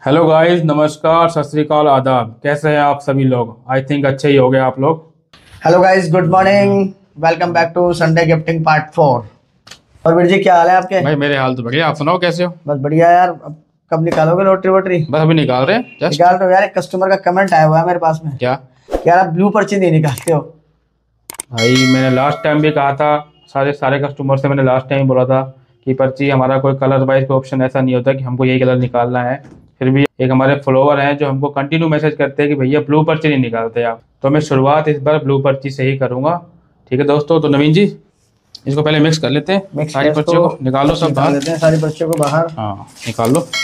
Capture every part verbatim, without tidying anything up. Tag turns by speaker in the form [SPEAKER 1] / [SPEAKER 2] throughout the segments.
[SPEAKER 1] Hello guys, नमस्कार, सत श्री अकाल, आदाब। कैसे हैं आप सभी लोग? आई थिंक अच्छे ही हो गए आप लोग।
[SPEAKER 2] Hello guys, good morning. Welcome back to Sunday gifting part four. और वीर जी, क्या हाल है आपके?
[SPEAKER 1] भाई मेरे हाल तो बढ़िया, आप सुनाओ कैसे हो?
[SPEAKER 2] बस बढ़िया यार। अब कब निकालोगे लॉटरी वोटरी?
[SPEAKER 1] बस अभी निकाल रहे हैं जस्ट।
[SPEAKER 2] निकाल रहे हो यार? एक कस्टमर का कमेंट आया हुआ है मेरे पास में।
[SPEAKER 1] क्या?
[SPEAKER 2] यार आप ब्लू पर्ची नहीं निकालते हो।
[SPEAKER 1] भाई मैंने लास्ट टाइम भी कहा था, सारे सारे कस्टमर से मैंने लास्ट टाइम बोला था कि पर्ची हमारा कोई कलर वाइज का ऑप्शन ऐसा नहीं होता कि हमको यही कलर निकालना है। फिर भी एक हमारे फॉलोवर हैं जो हमको कंटिन्यू मैसेज करते हैं कि भैया ब्लू पर्ची नहीं निकालते आप, तो मैं शुरुआत इस बार ब्लू पर्ची से ही करूँगा। ठीक है दोस्तों, तो नवीन जी इसको पहले मिक्स कर लेते हैं।
[SPEAKER 2] मिक्स
[SPEAKER 1] सारी पर्चियों को निकाल लो, सब
[SPEAKER 2] निकाल
[SPEAKER 1] बाहर।
[SPEAKER 2] लेते हैं सारी पर्चियों को बाहर।
[SPEAKER 1] हाँ निकाल लो।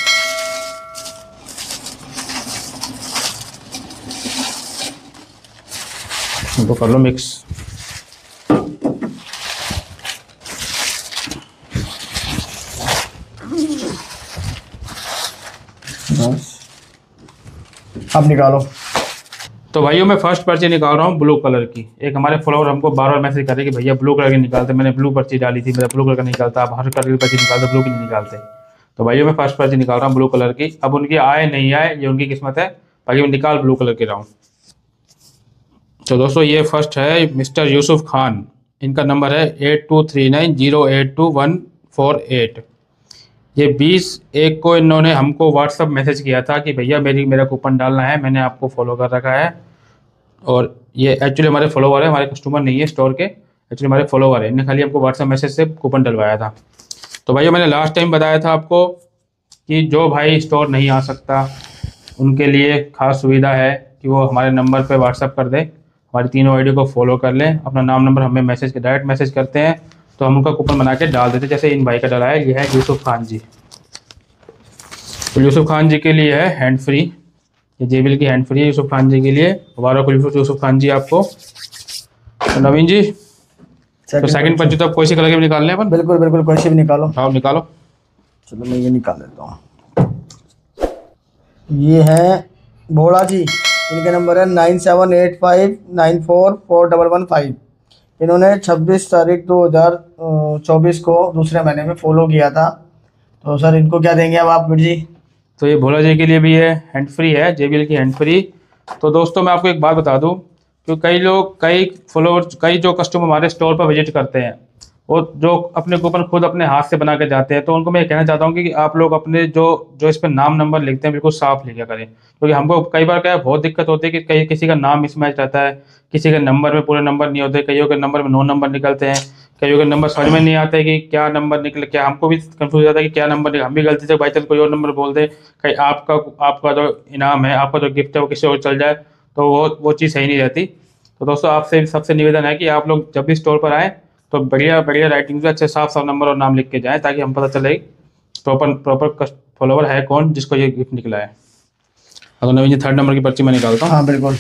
[SPEAKER 1] इनको कर लो मिक्स।
[SPEAKER 2] अब निकालो।
[SPEAKER 1] तो भाइयों मैं फर्स्ट पर्ची निकाल रहा हूँ ब्लू कलर की। एक हमारे फॉलोवर हमको बार बार मैसेज कर रहे कि भैया ब्लू कलर की निकालते, मैंने ब्लू पर्ची डाली थी, मेरा ब्लू कलर का निकालता, आप हर कलर की पर्ची निकालते, ब्लू की नहीं निकालते। तो भाइयों मैं फर्स्ट पर्ची निकाल रहा हूँ ब्लू कलर की। अब उनकी आए नहीं आए ये उनकी किस्मत है, बाकी मैं निकाल ब्लू कलर की रहा हूँ। तो दोस्तों ये फर्स्ट है मिस्टर यूसुफ खान। इनका नंबर है eight two three nine zero eight two one four eight. ये बीस एक को इन्होंने हमको व्हाट्सअप मैसेज किया था कि भैया मेरी मेरा कूपन डालना है, मैंने आपको फॉलो कर रखा है। और ये एक्चुअली हमारे फॉलोवर है, हमारे कस्टमर नहीं है स्टोर के, एक्चुअली हमारे फॉलोवर है। इन्हें खाली हमको व्हाट्सअप मैसेज से कूपन डलवाया था। तो भैया मैंने लास्ट टाइम बताया था आपको कि जो भाई स्टोर नहीं आ सकता उनके लिए खास सुविधा है कि वो हमारे नंबर पर व्हाट्सअप कर दें, हमारी तीनों आईडी को फॉलो कर लें, अपना नाम नंबर हमें मैसेज के डायरेक्ट मैसेज करते हैं तो हम उनका कूपन बना के डाल देते हैं। जैसे इन भाई का डला है, ये है यूसुफ खान जी। तो यूसुफ खान जी के लिए है हैंड फ्री, ये जेबीएल की हैंड फ्री है यूसुफ खान जी के लिए। दोबारा को यूसुफ खान जी आपको। तो नवीन जी तो सेकंड पर्ची तो आप कोई सी कलर के भी निकालने हैं अपन?
[SPEAKER 2] बिल्कुल बिल्कुल, कोई सी भी निकालो।
[SPEAKER 1] हाँ निकालो।
[SPEAKER 2] चलो मैं ये निकाल लेता हूँ। ये है भोला जी। इनका नंबर है nine seven eight five nine four four double one five. इन्होंने छब्बीस तारीख दो हज़ार चौबीस को दूसरे महीने में फॉलो किया था। तो सर इनको क्या देंगे अब आप वीर जी?
[SPEAKER 1] तो ये भोला जी के लिए भी है हैंड फ्री है, जेबीएल की हैंड फ्री। तो दोस्तों मैं आपको एक बात बता दूं कि कई लोग कई फॉलोअर्स कई जो कस्टमर हमारे स्टोर पर विजिट करते हैं वो जो अपने कूपन खुद अपने हाथ से बना के जाते हैं, तो उनको मैं ये कहना चाहता हूँ कि आप लोग अपने जो जो इस पर नाम नंबर लिखते हैं बिल्कुल साफ लिखा करें। क्योंकि हमको कई बार क्या है, बहुत दिक्कत होती है कि कहीं किसी का नाम मिसमैच रहता है, किसी के नंबर में पूरे नंबर नहीं होते, कईयों के नंबर में नौ नंबर निकलते हैं, कईयों के नंबर समझ में नहीं आते कि क्या नंबर निकले, क्या हमको भी कंफ्यूज हो जाता है कि क्या नंबर निकले। हम भी गलती से बाई चांस कोई और नंबर बोल दे, कहीं आपका आपका जो इनाम है, आपका जो गिफ्ट है वो किसी और चल जाए, तो वो वो चीज़ सही नहीं रहती। तो दोस्तों आपसे सबसे निवेदन है कि आप लोग जब भी स्टोर पर आएँ तो बढ़िया बढ़िया राइटिंग से अच्छे साफ साफ नंबर और नाम लिख के जाएँ, ताकि हम पता चले प्रॉपर प्रॉपर फॉलोवर है कौन जिसको ये गिफ्ट निकला है। अगर नवीन जी थर्ड नंबर की पर्ची मैं निकालता हूँ।
[SPEAKER 2] हाँ बिल्कुल।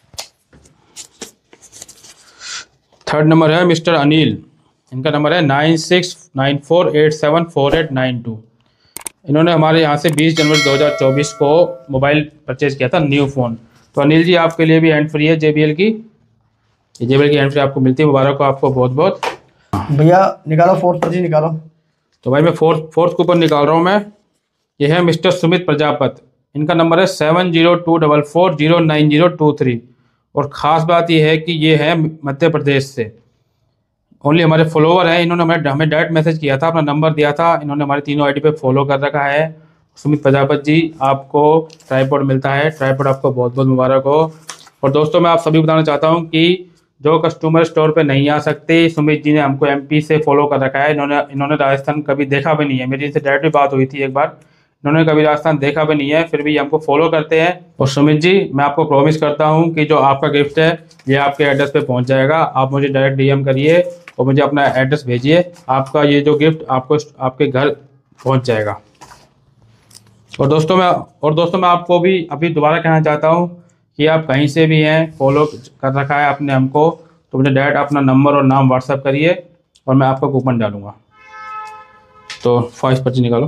[SPEAKER 1] थर्ड नंबर है मिस्टर अनिल। इनका नंबर है nine six nine four eight seven four eight nine two. इन्होंने हमारे यहाँ से बीस जनवरी दो हज़ार चौबीस को मोबाइल परचेज किया था, न्यू फ़ोन। तो अनिल जी आपके लिए भी हैंड फ्री है जेबीएल की, जेबीएल की हैंड फ्री आपको मिलती है। मुबारक हो आपको बहुत बहुत।
[SPEAKER 2] भैया निकालो फोर्थ पर्ची निकालो।
[SPEAKER 1] तो भाई मैं फोर्थ फोर्थ कूपन निकाल रहा हूँ मैं। ये है मिस्टर सुमित प्रजापत। इनका नंबर है seven zero two double four zero nine zero two three. और ख़ास बात यह है कि ये है मध्य प्रदेश से, ओनली हमारे फॉलोवर हैं। इन्होंने हमें हमें डायरेक्ट मैसेज किया था, अपना नंबर दिया था, इन्होंने हमारे तीनों आईडी पे फॉलो कर रखा है। सुमित प्रजापत जी आपको ट्राईपॉड मिलता है, ट्राईपॉड आपको बहुत बहुत मुबारक हो। और दोस्तों मैं आप सभी बताना चाहता हूँ कि जो कस्टमर स्टोर पे नहीं आ सकते, सुमित जी ने हमको एमपी से फॉलो कर रखा है। इन्होंने इन्होंने राजस्थान कभी देखा भी नहीं है, मेरी इनसे डायरेक्ट भी बात हुई थी एक बार, इन्होंने कभी राजस्थान देखा भी नहीं है, फिर भी हमको फॉलो करते हैं। और सुमित जी मैं आपको प्रॉमिस करता हूं कि जो आपका गिफ्ट है ये आपके एड्रेस पे पहुंच जाएगा। आप मुझे डायरेक्ट डीएम करिए और मुझे अपना एड्रेस भेजिए, आपका ये जो गिफ्ट आपको आपके घर पहुंच जाएगा। और दोस्तों मैं और दोस्तों मैं आपको भी अभी दोबारा कहना चाहता हूँ कि आप कहीं से भी हैं, फॉलो कर रखा है आपने हमको, तो मुझे डायरेक्ट अपना नंबर और नाम व्हाट्सअप करिए और मैं आपका कूपन डालूँगा। तो फाइव पर्ची निकालो।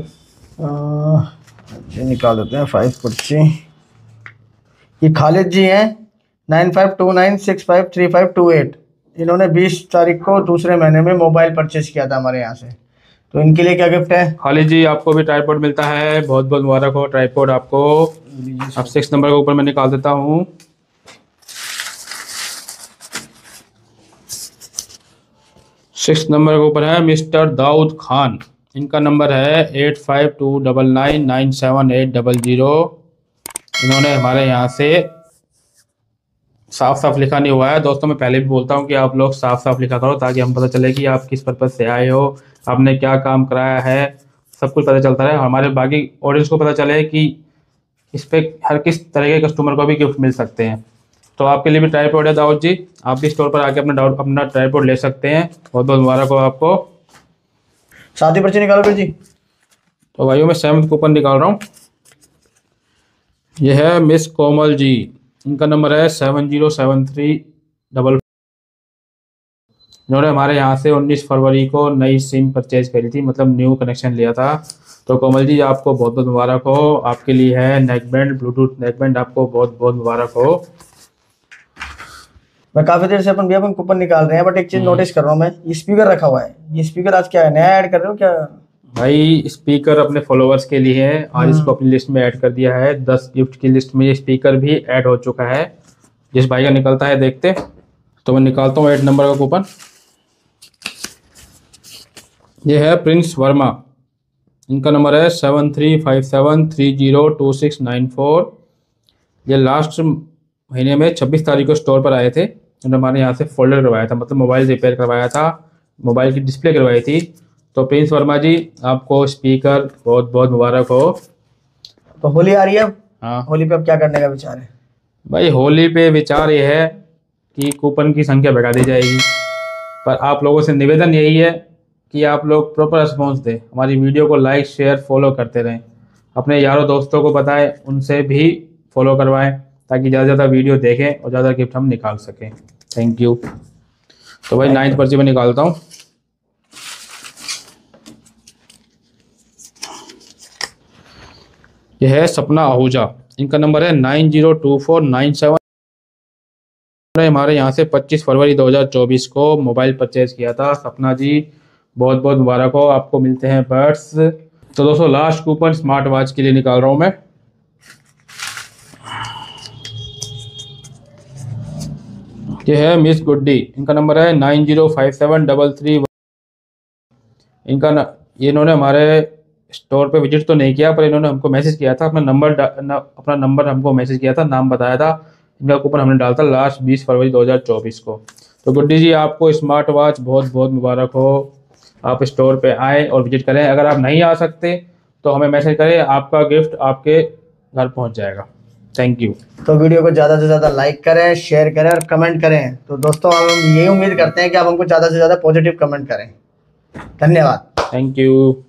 [SPEAKER 2] ये निकाल देते हैं फाइव पर्ची। ये खालिद जी हैं, nine five two nine six five three five two eight. इन्होंने बीस तारीख को दूसरे महीने में मोबाइल परचेज किया था हमारे यहाँ से। तो इनके लिए क्या गिफ्ट है?
[SPEAKER 1] खाली जी आपको भी ट्राइपॉड मिलता है, बहुत बहुत मुबारक हो ट्राइपॉड आपको। अब सिक्स नंबर के ऊपर मैं निकाल देता हूँ। सिक्स नंबर के ऊपर है मिस्टर दाऊद खान, इनका नंबर है eight five two double nine nine seven eight double zero. इन्होंने हमारे यहाँ से साफ साफ लिखा नहीं हुआ है दोस्तों, मैं पहले भी बोलता हूँ कि आप लोग साफ साफ लिखा करो ताकि हम पता चले कि आप किस पर्पज़ से आए हो, आपने क्या काम कराया है, सब कुछ पता चलता है, हमारे बाकी ऑडियंस को पता चले कि इस पे हर किस तरह के कस्टमर को भी गिफ्ट मिल सकते हैं। तो आपके लिए भी ट्राइपॉड है दाऊद जी, आप भी स्टोर पर आके अपना डाउट अपना ट्राइपॉड ले सकते हैं। बहुत बहुत मुबारक हो आपको।
[SPEAKER 2] साथ ही पर्ची निकालो फिर जी।
[SPEAKER 1] तो भाइयों मैं सेवन्थ कूपन निकाल रहा हूँ। यह है मिस कोमल जी, इनका नंबर है seven zero seven three double. इन्होंने हमारे यहाँ से उन्नीस फरवरी को नई सिम परचेज करी थी, मतलब न्यू कनेक्शन लिया था। तो कोमल जी आपको बहुत बहुत मुबारक हो। आपके लिए है neck band, Bluetooth neck band, आपको बहुत बहुत मुबारक हो।
[SPEAKER 2] मैं काफी देर से अपन भी अपन कूपन निकाल रहे हैं, बट एक चीज नोटिस कर रहा हूँ मैं, ये स्पीकर रखा हुआ है, ये स्पीकर आज क्या है, नया ऐड कर रहे हो क्या?
[SPEAKER 1] भाई स्पीकर अपने फॉलोअर्स के लिए है, आज इसको अपनी लिस्ट में ऐड कर दिया है। दस गिफ्ट की लिस्ट में ये स्पीकर भी ऐड हो चुका है। जिस भाई का निकलता है देखते। तो मैं निकालता हूँ एट नंबर का कूपन। ये है प्रिंस वर्मा, इनका नंबर है seven three five seven three zero two six nine four. ये लास्ट महीने में छब्बीस तारीख को स्टोर पर आए थे, उन्होंने हमारे यहाँ से फोल्डर करवाया था, मतलब मोबाइल रिपेयर करवाया था, मोबाइल की डिस्प्ले करवाई थी। तो प्रिंस वर्मा जी आपको स्पीकर बहुत बहुत मुबारक हो।
[SPEAKER 2] तो होली आ रही है अब,
[SPEAKER 1] हाँ
[SPEAKER 2] होली पे अब क्या करने का विचार है?
[SPEAKER 1] भाई होली पे विचार ये है कि कूपन की संख्या बढ़ा दी जाएगी, पर आप लोगों से निवेदन यही है कि आप लोग प्रॉपर रिस्पॉन्स दें, हमारी वीडियो को लाइक शेयर फॉलो करते रहें, अपने यारों दोस्तों को बताएं, उनसे भी फॉलो करवाएं ताकि ज़्यादा से ज़्यादा वीडियो देखें और ज़्यादा गिफ्ट हम निकाल सकें। Thank you. तो भाई नाइन्थ पर्ची में निकालता हूँ। यह है सपना आहूजा, इनका नंबर है nine zero two four nine seven. हमारे यहाँ से पच्चीस फरवरी दो हज़ार चौबीस को मोबाइल परचेज किया था। सपना जी बहुत बहुत मुबारक हो, आपको मिलते हैं बर्ड्स। तो दोस्तों लास्ट कूपन स्मार्ट वॉच के लिए निकाल रहा हूँ मैं। ये है मिस गुड्डी, इनका नंबर है nine zero five seven double three. इनका न, ये इन्होंने हमारे स्टोर पे विजिट तो नहीं किया, पर इन्होंने हमको मैसेज किया था, अपना नंबर न, अपना नंबर हमको मैसेज किया था, नाम बताया था। इनका कूपन हमने डाला था लास्ट बीस फरवरी दो हज़ार चौबीस को। तो गुड्डी जी आपको स्मार्ट वॉच बहुत बहुत मुबारक हो। आप स्टोर पे आए और विजिट करें, अगर आप नहीं आ सकते तो हमें मैसेज करें, आपका गिफ्ट आपके घर पहुंच जाएगा। Thank you.
[SPEAKER 2] तो वीडियो को ज़्यादा से ज़्यादा लाइक करें, शेयर करें और कमेंट करें। तो दोस्तों हम यही उम्मीद करते हैं कि आप हमको ज़्यादा से ज़्यादा पॉजिटिव कमेंट करें। धन्यवाद।
[SPEAKER 1] Thank you.